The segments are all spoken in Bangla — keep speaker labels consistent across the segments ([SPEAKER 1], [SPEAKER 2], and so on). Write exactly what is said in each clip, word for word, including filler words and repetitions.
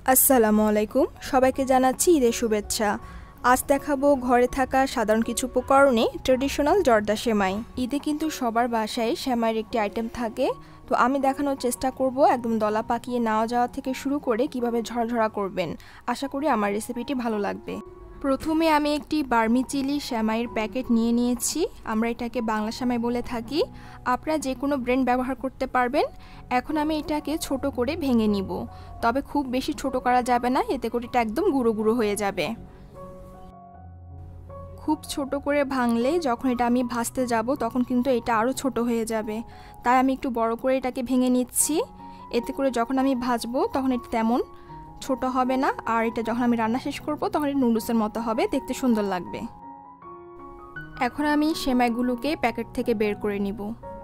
[SPEAKER 1] আসসালামু আলাইকুম সবাইকে জানাচ্ছি ঈদের শুভেচ্ছা। আজ দেখাবো ঘরে থাকা সাধারণ কিছু উপকরণে ট্র্যাডিশনাল জর্দা সেমাই। ঈদে কিন্তু সবার বাসায় সেমাইয়ের একটি আইটেম থাকে, তো আমি দেখানোর চেষ্টা করব একদম দলা পাকিয়ে নেওয়া যাওয়া থেকে শুরু করে কিভাবে ঝরঝরা করবেন। আশা করি আমার রেসিপিটি ভালো লাগবে। প্রথমে আমি একটি ভার্মিচেলি সেমাইয়ের প্যাকেট নিয়ে নিয়েছি। আমরা এটাকে বাংলা সেমাই বলে থাকি, আপনারা যে কোনো ব্র্যান্ড ব্যবহার করতে পারবেন। এখন আমি এটাকে ছোট করে ভেঙে নিব, তবে খুব বেশি ছোট করা যাবে না, এতে করে এটা একদম গুঁড়ো গুঁড়ো হয়ে যাবে। খুব ছোট করে ভাঙলে যখন এটা আমি ভাজতে যাব তখন কিন্তু এটা আরও ছোট হয়ে যাবে, তাই আমি একটু বড় করে এটাকে ভেঙে নিচ্ছি। এতে করে যখন আমি ভাজবো তখন এটা তেমন ছোট হবে না, আর এটা যখন আমি রান্না শেষ করব তখন এটা নুডলসের মতো হবে, দেখতে সুন্দর লাগবে। এখন আমি সেমাইগুলোকে প্যাকেট থেকে বের করে নিব।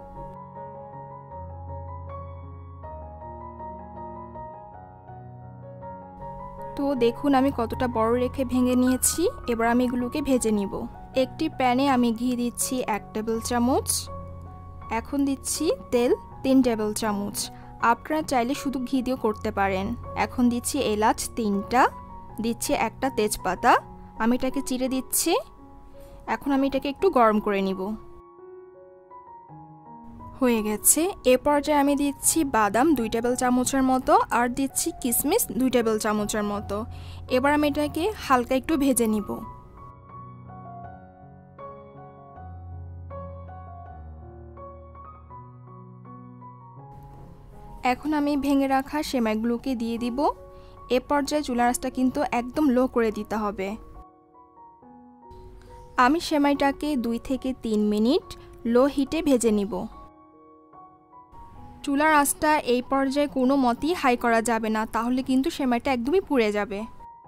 [SPEAKER 1] তো দেখুন আমি কতটা বড় রেখে ভেঙে নিয়েছি। এবার আমি এগুলোকে ভেজে নিব। একটি প্যানে আমি ঘি দিচ্ছি এক টেবিল চামচ। এখন দিচ্ছি তেল তিন টেবিল চামচ। আপনারা চাইলে শুধু ঘি দিয়েও করতে পারেন। এখন দিচ্ছি এলাচ তিনটা, দিচ্ছি একটা তেজপাতা, আমি এটাকে চিড়ে দিচ্ছি। এখন আমি এটাকে একটু গরম করে নিব। হয়ে গেছে। এ পর্যায়ে আমি দিচ্ছি বাদাম দুই টেবিল চামচের মতো, আর দিচ্ছি কিশমিশ দুই টেবিল চামচের মতো। এবার আমি এটাকে হালকা একটু ভেজে নিব। এখন আমি ভেঙে রাখা সেমাইগুলোকে দিয়ে দিব। এ পর্যায়ে চুলার আঁচটা কিন্তু একদম লো করে দিতে হবে। আমি সেমাইটাকে দুই থেকে তিন মিনিট লো হিটে ভেজে নিব। চুলার আঁচটা এই পর্যায়ে কোনো মতেই হাই করা যাবে না, তাহলে কিন্তু সেমাইটা একদমই পুড়ে যাবে।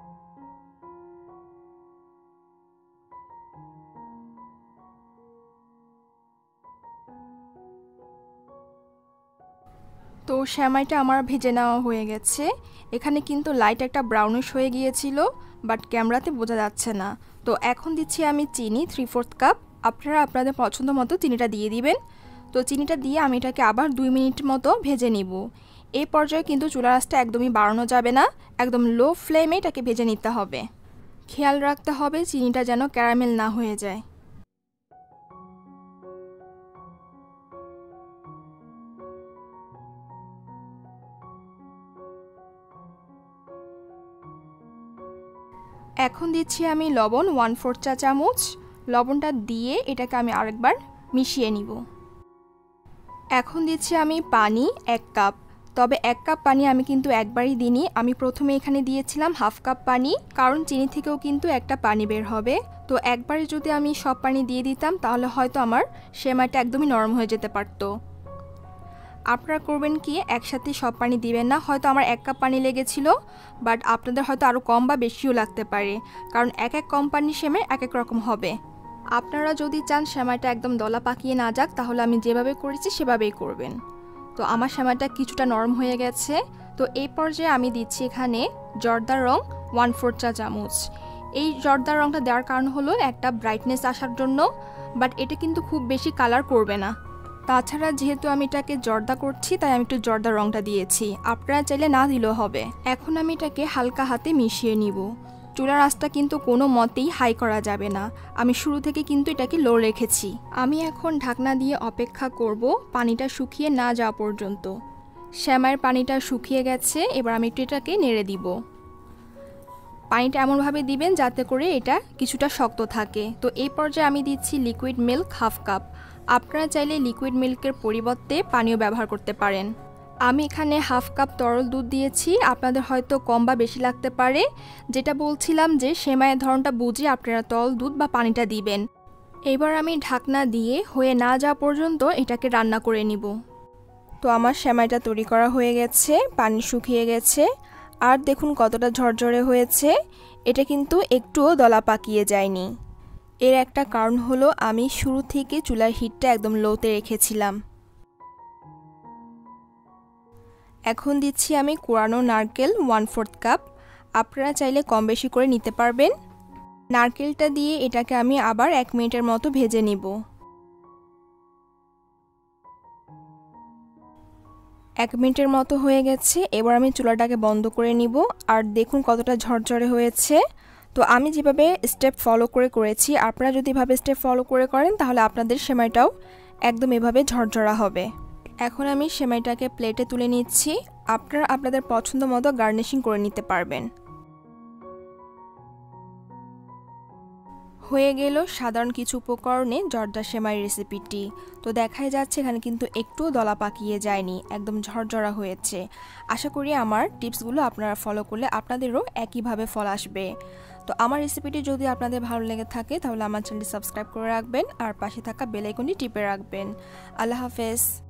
[SPEAKER 1] তো সেমাইটা আমার ভেজে নেওয়া হয়ে গেছে। এখানে কিন্তু লাইট একটা ব্রাউনিশ হয়ে গিয়েছিল, বাট ক্যামেরাতে বোঝা যাচ্ছে না। তো এখন দিচ্ছি আমি চিনি থ্রি ফোর্থ কাপ। আপনারা আপনাদের পছন্দ মতো চিনিটা দিয়ে দিবেন। তো চিনিটা দিয়ে আমি এটাকে আবার দুই মিনিট মতো ভেজে নিব। এই পর্যায়ে কিন্তু চুলার আঁচটা একদমই বাড়ানো যাবে না, একদম লো ফ্লেমে এটাকে ভেজে নিতে হবে। খেয়াল রাখতে হবে চিনিটা যেন ক্যারামেল না হয়ে যায়। এখন দিচ্ছি আমি লবণ ওয়ান ফোর্থ চা চামচ। লবণটা দিয়ে এটাকে আমি আরেকবার মিশিয়ে নিব। এখন দিচ্ছি আমি পানি এক কাপ। তবে এক কাপ পানি আমি কিন্তু একবারই দিইনি, আমি প্রথমে এখানে দিয়েছিলাম হাফ কাপ পানি, কারণ চিনি থেকেও কিন্তু একটা পানি বের হবে। তো একবারে যদি আমি সব পানি দিয়ে দিতাম তাহলে হয়তো আমার সেমাইটা একদমই নরম হয়ে যেতে পারতো। আপনারা করবেন কি একসাথে সব পানি দিবেন না, হয়তো আমার এক কাপ পানি লেগেছিল, বাট আপনাদের হয়তো আরও কম বা বেশিও লাগতে পারে, কারণ এক এক কোম্পানির সেমাই এক এক রকম হবে। আপনারা যদি চান সেমাইটা একদম দলা পাকিয়ে না যাক, তাহলে আমি যেভাবে করেছি সেভাবেই করবেন। তো আমার সেমাইটা কিছুটা নরম হয়ে গেছে। তো এই পর্যায়ে আমি দিচ্ছি এখানে জর্দার রং ওয়ান ফোর্থ চা চামচ। এই জর্দার রংটা দেওয়ার কারণ হলো একটা ব্রাইটনেস আসার জন্য, বাট এটা কিন্তু খুব বেশি কালার করবে না। তাছাড়া যেহেতু আমি এটাকে জর্দা করছি তাই আমি একটু জর্দার রংটা দিয়েছি, আপনারা চাইলে না দিলেও হবে। এখন আমি এটাকে হালকা হাতে মিশিয়ে নিব। চুলার আঁচটা কিন্তু কোনো মতেই হাই করা যাবে না, আমি শুরু থেকে কিন্তু এটাকে লো রেখেছি। আমি এখন ঢাকনা দিয়ে অপেক্ষা করব পানিটা শুকিয়ে না যাওয়া পর্যন্ত। সেমাইয়ের পানিটা শুকিয়ে গেছে, এবার আমি একটু এটাকে নেড়ে দিব। পানিটা এমনভাবে দিবেন যাতে করে এটা কিছুটা শক্ত থাকে। তো এই পর্যায়ে আমি দিচ্ছি লিকুইড মিল্ক হাফ কাপ। আপনারা চাইলে লিকুইড মিল্কের পরিবর্তে পানীয় ব্যবহার করতে পারেন। আমি এখানে হাফ কাপ তরল দুধ দিয়েছি, আপনাদের হয়তো কম বা বেশি লাগতে পারে। যেটা বলছিলাম যে সেমাইয়ের ধরনটা বুঝে আপনারা তরল দুধ বা পানিটা দিবেন। এবার আমি ঢাকনা দিয়ে হয়ে না যাওয়া পর্যন্ত এটাকে রান্না করে নিব। তো আমার সেমাইটা তৈরি করা হয়ে গেছে, পানি শুকিয়ে গেছে, আর দেখুন কতটা ঝরঝরে হয়েছে। এটা কিন্তু একটুও দলা পাকিয়ে যায়নি। এর একটা কারণ হলো আমি শুরু থেকে চুলার হিটটা একদম লোতে রেখেছিলাম। এখন দিচ্ছি আমি কোরানো নারকেল ওয়ান ফোর্থ কাপ। আপনারা চাইলে কম বেশি করে নিতে পারবেন। নারকেলটা দিয়ে এটাকে আমি আবার এক মিনিটের মতো ভেজে নিব। এক মিনিটের মতো হয়ে গেছে। এবার আমি চুলাটাকে বন্ধ করে নিব। আর দেখুন কতটা ঝরঝরে হয়েছে। তো আমি যেভাবে স্টেপ ফলো করে করেছি, আপনারা যদি এভাবে স্টেপ ফলো করে করেন তাহলে আপনাদের সেমাইটাও একদম এভাবে ঝরঝরা হবে। এখন আমি সেমাইটাকে প্লেটে তুলে নিচ্ছি। আপনারা আপনাদের পছন্দ মতো গার্নিশিং করে নিতে পারবেন। হয়ে গেল সাধারণ কিছু উপকরণে জর্দা সেমাই রেসিপিটি। তো দেখাই যাচ্ছে এখানে কিন্তু একটুও দলা পাকিয়ে যায়নি, একদম ঝরঝরা হয়েছে। আশা করি আমার টিপসগুলো আপনারা ফলো করলে আপনাদেরও একইভাবে ফল আসবে। তো আমার রেসিপিটি যদি আপনাদের ভালো লেগে থাকে তাহলে আমার চ্যানেলটি সাবস্ক্রাইব করে রাখবেন আর পাশে থাকা বেল আইকনটি টিপে রাখবেন। আল্লাহ হাফেজ।